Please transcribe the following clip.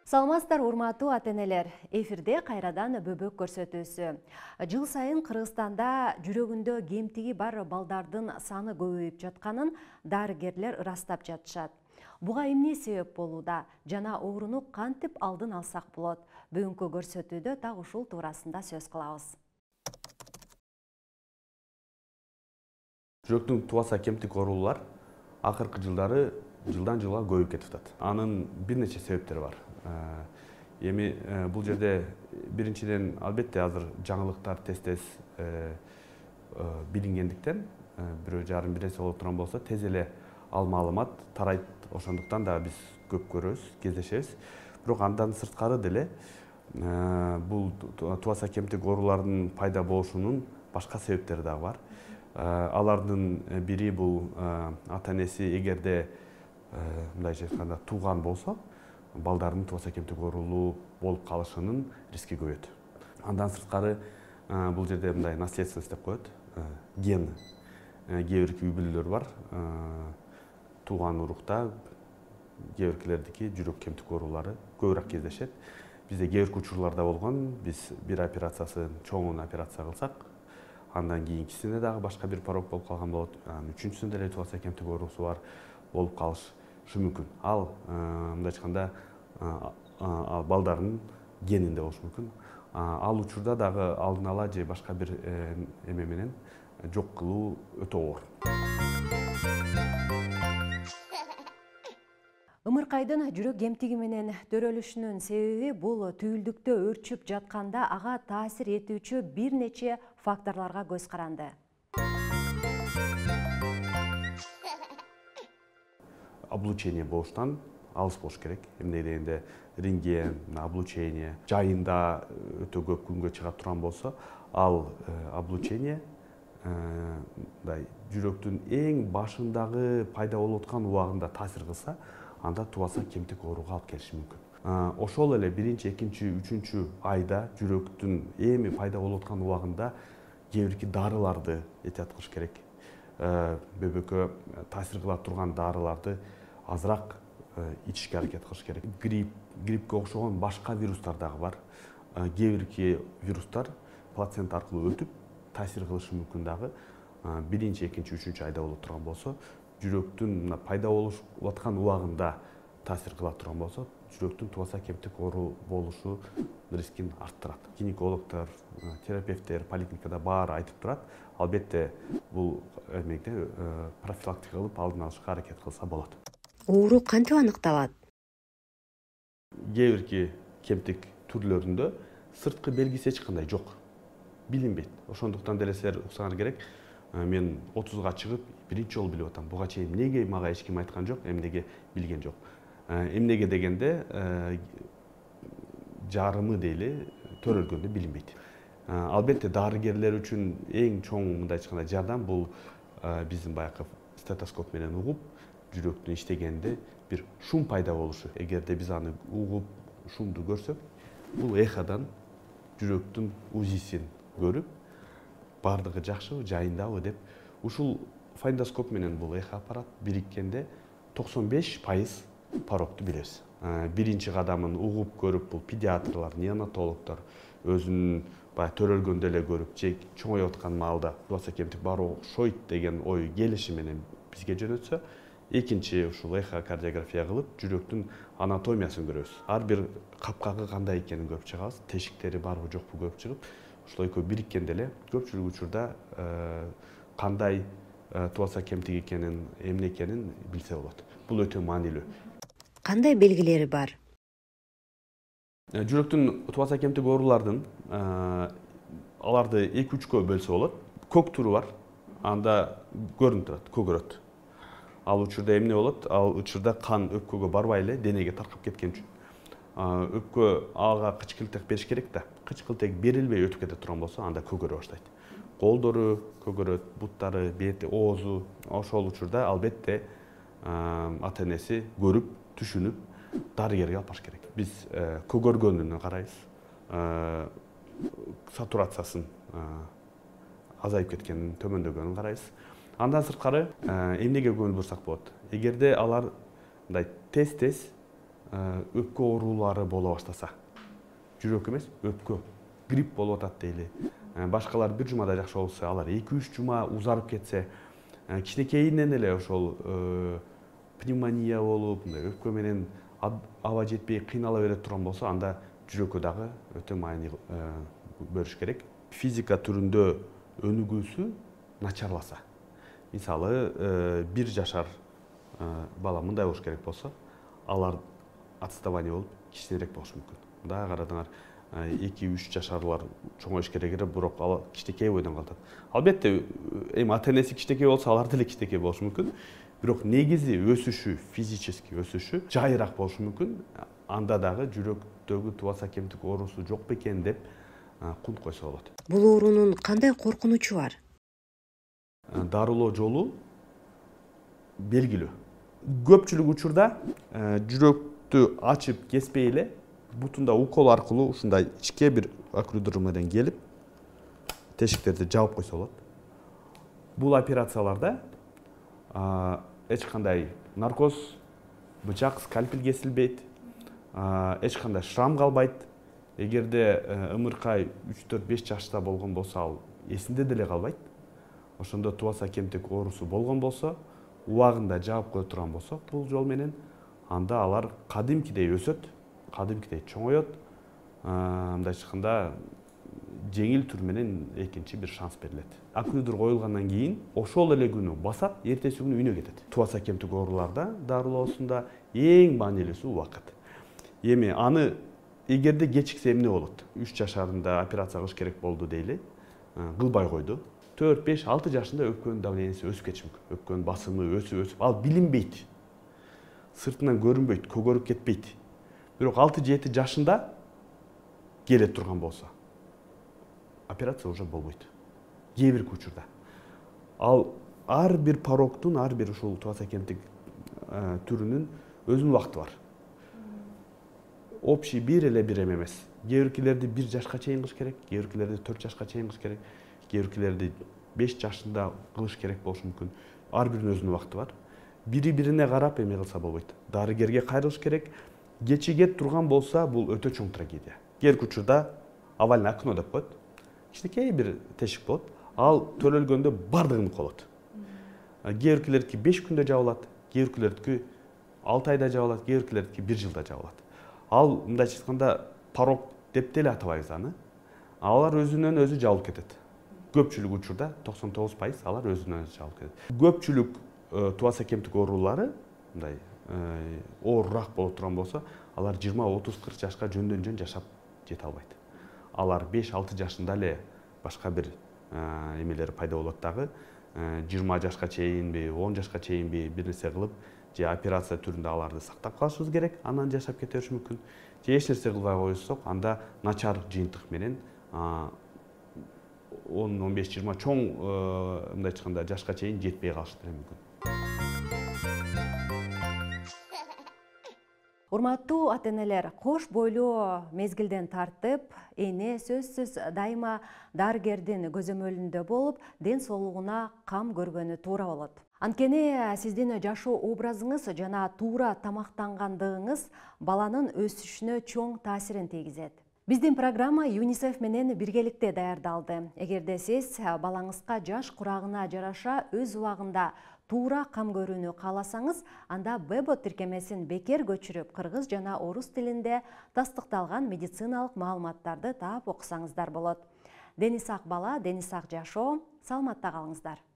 Саламатсыздар, урматтуу ата-энелер. Эфирде кайрадан бөбөк көрсөтүүсү. Жыл сайын Кыргызстанда жүрөгүндө кемтиги бар балдардын саны көбөйүп жатканын дарыгерлер ырастап жатышат. Буга эмне себеп болууда жана ооруну кантип алдын алсак болот? Бүгүнкү көрсөтүүдө так ушул туурасында сөз кылабыз. Жүрөктүн тубаса кемтик оорулар акыркы жылдары жылдан жылга көбөйүп кетип атат. Анын бир нече себептери бар. Эми бул жерде биринчиден албетте азыр жаңылыктар тез билингендиктен бирөө жарым бир нерсе болуп турган болсо тез эле ал маалымат тарайт. Ошондуктан да биз көп көрөбүз, кездешебиз. Бирок андан сырткары деле бул тубаса кемтик оорулардын пайда болушунун башка себептери дагы бар. Алардын бири бул ата-энеси эгерде мындайча айтканда тууган болсо, балдардын тубаса кемтик оорулуу болуп калышынын риски көбөйөт. Андан сырткары бул жерде мындай наследственность деп коет. Ген, кээ бирки үй бүлөлөр бар. Тууган урукта кээ биркилердики жүрөк кемтик оорулары көбүрөөк кездешет. Бизде кээ бирки учурларда болгон, биз бир операциясын чоңун операция кылсак, андан кийинкисинде дагы башка бир порок болуп калган болот. Үчүнчүсүндө деле тубаса кемтик оорусу бар болуп калышы мүмкүн. Ал мындай айтканда балдардын генинде болушу мүмкүн. Ал учурда дагы алдын ала же башка бир эме менен жок кылуу өтө оор. Ымыркайдын жүрөк кемтиги менен төрөлүшүнүн себеби бул түйүлдүктө өрчүп жатканда ага таасир этүүчү бир нече факторлорго көз каранды. Облучение болуштан алыс болуш керек. Эмне дегенде рентген, облучение жайында өтө көп күнгө чыга турган болсо, ал облучение жүрөктүн эң башындагы пайда болуп аткан убагында таасир кылса, анда тубаса кемтик ооруга алып келиши мүмкүн. Ошол эле биринчи, экинчи, үчүнчү айда жүрөктүн эми пайда болуп аткан убагында кээ бирки дарыларды этият кылыш керек. Бөбөккө таасир кыла турган дарыларды азыраак ичишке аракет кылыш керек. Гриппке окшогон башка вирустар дагы бар. Кээ бирки вирустар плацента аркылуу өтүп таасир кылышы мүмкүн дагы. Биринчи, экинчи, үчүнчү айда болуп турган болсо, жүрөктүн пайда болуп аткан убагында таасир кыла турган болсо, жүрөктүн тубаса кемтик оору болушу рискин арттырат. Гинекологдор, терапевттер поликлиникада баары айтып турат. Албетте бул эмеде профилактика кылып алдын алышка аракет кылса болот. Оору кантип аныкталат? Кээ бирки кемтик түрлөрүндө сырткы белгиси эч кандай жок. Билинбейт. Ошондуктан деле силер уксаңар керек. Мен 30га чыгып биринчи жолу билип атам. Буга чейин эмнеге мага эч ким айткан жок, эмнеге билген жок. Эмнеге дегенде жарымы дейли төрөлгөндө билинбейт. Албетте дарыгерлер үчүн эң чоң мындай айтканда жардам бул биздин баягы стетоскоп менен угуп, жүрөктүн иштегенде бир шум пайда болушу. Эгерде биз аны угуп, шумду көрсөк, бул эходан жүрөктүн УЗИсин көрүп, бардыгы жакшыбы, жайындабы деп, ушул фондоскоп менен бул эхо аппарат бириккенде 95% порокту билебиз. Биринчи кадамын угуп көрүп, бул педиатрлар, неонатологдор өзүнүн баягы төрөлгөндө эле көрүп, же чоңоюп аткан маалда тубаса кемтик бар окшойт деген ой келиши менен бизге жөнөтсө, экинчи ушул эхокардиография кылып, жүрөктүн анатомиясын көрөбүз. Ар бир капкагы кандай экенин көрүп чыгабыз, тешиктери барбы жокпу көрүп чыгып, ушул экөө бириккенде эле көпчүлүк учурда кандай тубаса кемтик экенин, эмне экенин билсе болот. Бул өтө маанилүү. Кандай белгилери бар? Жүрөктүн тубаса кемтик оорулардын аларды 2-3кө бөлсө болот. Көк туру бар. Анда көрүнүп турат, көгөрөт. Ал учурда эмне болот? Ал учурда кан өпкөгө барбай эле денеге таркап кеткен үчүн. Өпкө ага кычкылтек бериш керек да. Кычкылтек берилбей өтүп кете турган болсо, анда көгөрө баштайт. Колдору көгөрөт, буттары, бети, оозу. Ошол учурда албетте ата-энеси көрүп, түшүнүп, дарыгерге алып барыш керек. Биз көгөргөнүн карайбыз, сатурациясын азайып кеткенин, төмөндөгөнүн карайбыз. Андан сырткары эмнеге көңүл бурсак болот? Эгерде алар мындай тез өпкө оорулары боло баштаса, жүрөк эмес, өпкө, грипп болуп атат дейли. Башкалар бир жумада жакшы болсо, алар 2-3 жума узарып кетсе, кичинекейинен эле ошол пневмония болуп, өпкө менен аба жетпей кыйнала бере турган болсо, анда жүрөккө дагы өтө маани бериш керек. Физика түрүндө өнүгүүсү начарласа, мисалы 1 жашар бала мындай болуш керек болсо, алар отставание болуп кичинерээк болушу мүмкүн. Мында карадыңар, 2-3 жашарлар чоңоюш керек, бирок ал кичинекей бойдон калат. Албетте, эми ата-энеси кичинекей болсо, алар деле кичинекей болушу мүмкүн. Бирок негизи өсүшү, физически өсүшү жайыраак болушу мүмкүн. Анда дагы жүрөктөгү тубаса кемтик оорусу жок бекен деп кунт койсо болот. Бул оорунун кандай коркунучу бар? Дарылоо жолу белгилүү. Көпчүлүк учурда жүрөктү ачып кеспей эле бутунда укол аркылуу ушундай ичке бир окклюдер менен келип тешиктерди жаап койсо болот. Бул операцияларда эч кандай наркоз, бычак, скальпель кесилбейт, эч кандай шрам калбайт. Эгерде ымыркай 3-4-5 жашта болгон болсо, ал эсинде деле калбайт. Ошондо тубаса кемтик оорусу болгон болсо, убагында жаап кое турган болсок, бул жол менен анда алар кадимкидей өсөт, кадимкидей чоңоет. Мындай айтканда жеңил түр менен экинчи бир шанс берилет. Окклюдер коюлгандан кийин ошол эле күнү басат, эртеси күнү үйүнө кетет. Тубаса кемтик ооруларда дарылоосунда эң маанилүүсү убакыт. Эми аны эгерде кечиксе эмне болот? 3 жашарында операция кылыш керек болду дейли, кылбай койду. 4-5-6 жашында өпкөнүн давлениеси өсүп кетиши мүмкүн. Өпкөнүн басымы өсүп, ал билинбейт. Сыртынан көрүнбөйт, көгөрүп кетпейт. Бирок 6-7 жашында келе турган болсо, операция уже болбойт. Кээ бир учурда. Ал ар бир порогтун, ар бир ушул тубаса кемтик түрүнүн өзүнүн убакыты бар. Общий бир эле бир эмес. Кээ биркилерди 1 жашка чейин кылыш керек, кээ биркилерди 4 жашка чейин кылыш керек, кээ биркилерди 5 жашында кылыш керек болушу мүмкүн. Ар биринин өзүнүн убакыты бар. Бири-бирине карап эме кылса болбойт. Дарыгерге кайрылыш керек. Кечиге турган болсо, бул өтө чоң трагедия. Кээ бир учурда овальный окно деп коет. Кичинекей бир тешик болот. Ал төлөлгөндө бардыгын колот. Кээ биркилердики 5 күндө жабылат, кээ биркилердики 6 айда жабылат, кээ биркилердики 1 жылда жабылат. Ал мындай айтканда порог деп деле атабайбыз аны. Алар өзүнөн өзү жабылып кетет. Көпчүлүк учурда 99% алар өзүнөн өзү жабылып кетет. Көпчүлүк тубаса кемтик оорулары мындай оорураак болуп турган болсо, алар 20-30-40 жашка жөндөн жөн жашап жете албайт. Алар 5-6 жашында эле башка бир эмелер пайда болот дагы. 20 жашка чейинби, 10 жашка чейинби бир нерсе кылып, же операция түрүндө аларды сактап калышыбыз керек, анан жашап кете бериши мүмкүн. Же эч нерсе кылбай койсок, анда начар жыйынтык менен 10-15-20 чоң мындай айтканда жашка чейин жетпей калышы деле мүмкүн. Урматтуу ата-энелер, кош бойлуу мезгилден тартып, эне сөзсүз дайыма дарыгердин көзөмөлүндө болуп, ден соолугуна кам көргөнү туура болот. Анткени сиздин жашоо образыңыз жана туура тамактангандыгыңыз баланын өсүшүнө чоң таасирин тийгизет. Биздин программа ЮНИСЕФ менен биргеликте даярдалды. Эгерде сиз балаңызга жаш курагына жараша өз убагында туура кам көрүүнү кааласаңыз, анда Бебот тиркемесин бекер көчүрүп, кыргыз жана орус тилинде тастыкталган медициналык маалыматтарды таап окусаңыздар болот. Дени сак бала, дени сак жашоо, саламатта калыңыздар.